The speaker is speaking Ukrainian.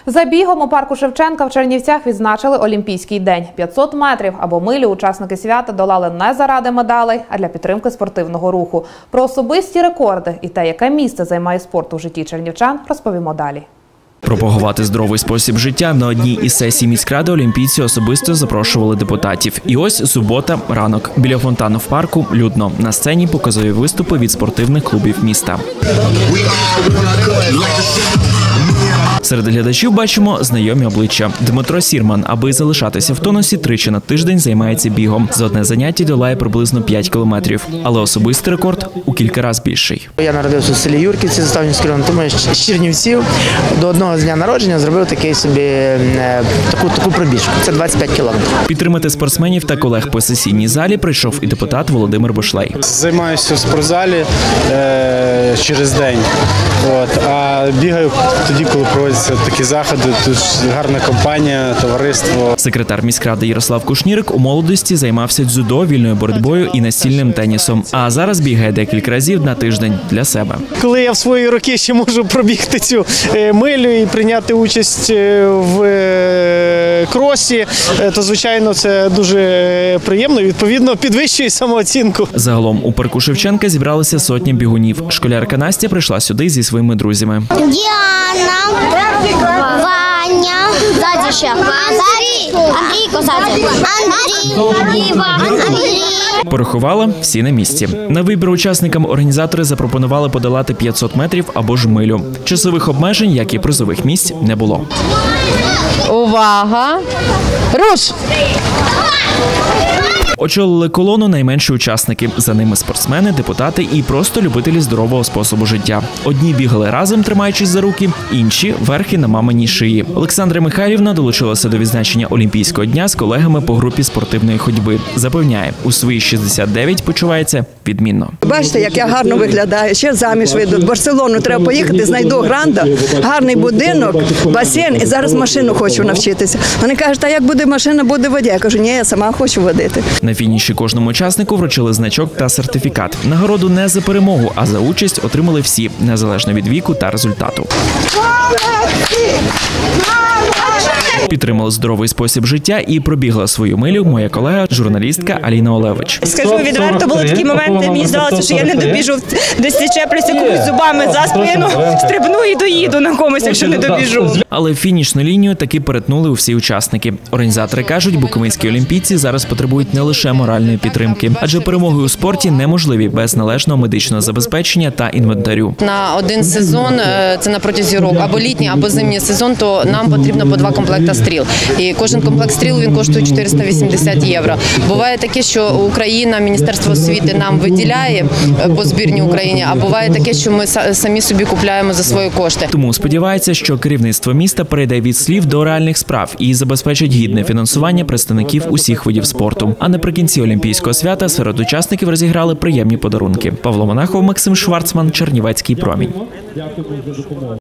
За бігом у парку Шевченка в Чернівцях відзначили Олімпійський день. 500 метрів або милю учасники свята долали не заради медалей, а для підтримки спортивного руху. Про особисті рекорди і те, яке місце займає спорт у житті чернівчан, розповімо далі. Пропагувати здоровий спосіб життя на одній із сесій міськради олімпійці особисто запрошували депутатів. І ось субота, ранок. Біля фонтану в парку людно. На сцені показові виступи від спортивних клубів міста. Серед глядачів бачимо знайомі обличчя. Дмитро Сірман, аби залишатися в тонусі, тричі на тиждень займається бігом. За одне заняття долає приблизно 5 кілометрів. Але особистий рекорд у кілька разів більший. Я народився в селі Юрківці, Заставнівський район, тому я з Чернівців до одного з дня народження зробив такий собі таку пробіжку. Це 25 кілометрів. Підтримати спортсменів та колег по сесійній залі прийшов і депутат Володимир Бушлей. Займаюся в спортзалі через день, а бігаю тоді, коли проводяться такі заходи. Тут гарна компанія, товариство. Секретар міськради Ярослав Кушнірик у молодості займався дзюдо, вільною боротьбою і настільним тенісом. А зараз бігає декілька разів на тиждень для себе. Коли я в свої роки ще можу пробігти цю милю і прийняти участь в кросі, то, звичайно, це дуже приємно і, відповідно, підвищує самооцінку. Загалом у парку Шевченка зібралися сотні бігунів. Школярка Настя прийшла сюди зі своїми друзями. Діана, Ваня, ззаді ще, Андрійко ззаді, Андрій, Андрій. Порахувала – всі на місці. На вибір учасникам організатори запропонували подолати 500 метрів або ж милю. Часових обмежень, як і призових місць, не було. Увага! Руш! Очолили колону найменші учасники. За ними спортсмени, депутати і просто любителі здорового способу життя. Одні бігали разом, тримаючись за руки, інші – верхи на маминій шиї. Олександра Михайлівна долучилася до відзначення Олімпійського дня з колегами по групі спортивної ходьби. Запевняє, у свої 69 почувається відмінно. Бачите, як я гарно виглядаю. Ще заміж вийду. В Барселону треба поїхати, знайду гранда, гарний будинок, басейн і зараз машину хочу навчитися. Вони кажуть, а як буде машина, буде водій. Я кажу, ні, я сама хочу водити. На фініші кожному учаснику вручили значок та сертифікат. Нагороду не за перемогу, а за участь отримали всі, незалежно від віку та результату. Підтримала здоровий спосіб життя і пробігла свою милю моя колега, журналістка Аліна Олевич. Скажу відверто, були такі моменти, мені здалося, що я не добіжу, десь зачеплюся комусь зубами за спину, стрибну і доїду на комусь, якщо не добіжу. Але фінішну лінію таки перетнули усі учасники. Організатори кажуть, буковинські олімпійці зараз потребують не лише моральної підтримки, адже перемоги у спорті неможливі без належного медичного забезпечення та інвентарю. На один сезон, це на протязі року, або літній, або зимній сезон, то нам потрібно по 2 комплекти стріл. І кожен комплект стріл він коштує 480 євро. Буває таке, що Україна, Міністерство освіти нам виділяє по збірній Україні, а буває таке, що ми самі собі купуємо за свої кошти. Тому сподівається, що керівництво міста перейде від слів до реальних справ і забезпечить гідне фінансування представників усіх видів спорту. А наприкінці Олімпійського свята серед учасників розіграли приємні подарунки. Павло Монахов, Максим Шварцман, Чернівецький промінь.